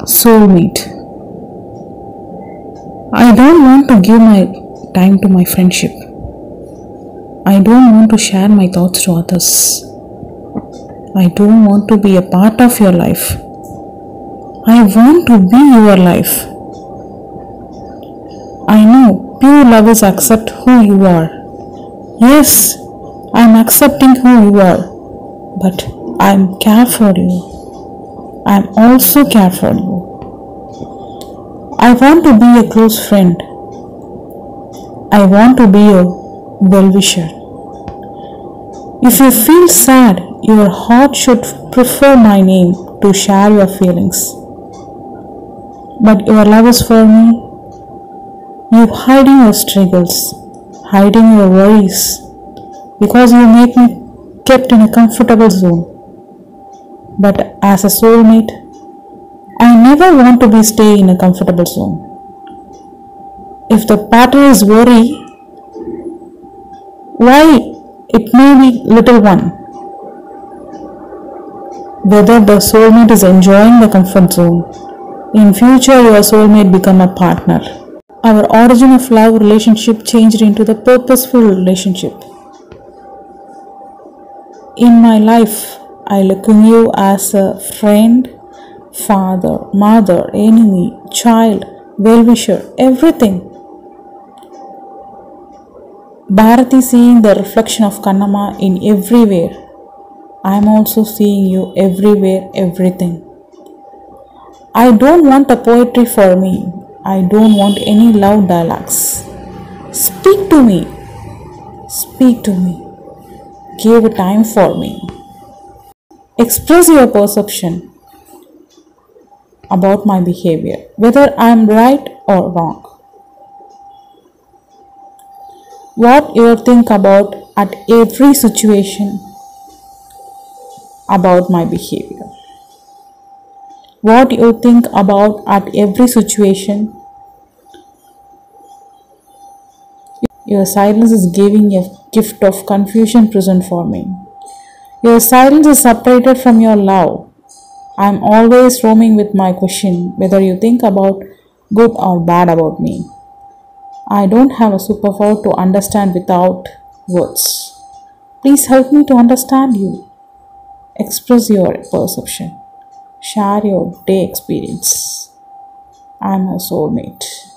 Soulmate. I don't want to give my time to my friendship. I don't want to share my thoughts to others. I don't want to be a part of your life. I want to be your life. I know pure love is accept who you are. Yes, I am accepting who you are, but I am care for you. I am also care for you. I want to be a close friend. I want to be a well-wisher. If you feel sad, your heart should prefer my name to share your feelings. But your love is for me. You hiding your struggles, hiding your worries, because you make me kept in a comfortable zone. But as a soulmate, I never want to be stay in a comfortable zone. If the partner is worry, why it may be little one. Whether the soulmate is enjoying the comfort zone, in future your soulmate become a partner. Our origin of love relationship changed into the purposeful relationship. In my life, I look at you as a friend, father, mother, enemy, child, well-wisher, everything. Bharati seeing the reflection of Kannamma in everywhere. I am also seeing you everywhere, everything. I don't want a poetry for me. I don't want any love dialogues. Speak to me. Speak to me. Give time for me. Express your perception about my behavior, whether I am right or wrong. What you think about at every situation about my behavior. What you think about at every situation. Your silence is giving a gift of confusion present for me. Your silence is separated from your love. I am always roaming with my question whether you think about good or bad about me. I don't have a superpower to understand without words. Please help me to understand you. Express your perception. Share your day experience. I am a soulmate.